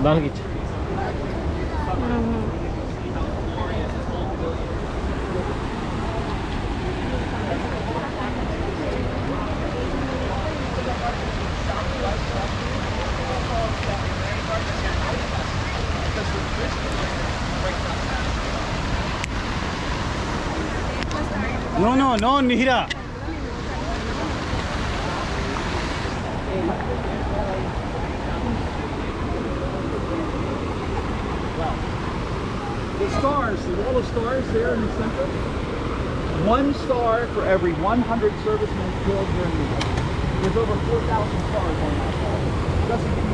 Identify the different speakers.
Speaker 1: Done it.
Speaker 2: No, no, no, Nihira.
Speaker 3: The stars, the wall of stars there in the center. 1 star for every 100 servicemen killed during the war. There's over 4,000 stars on that wall. Doesn't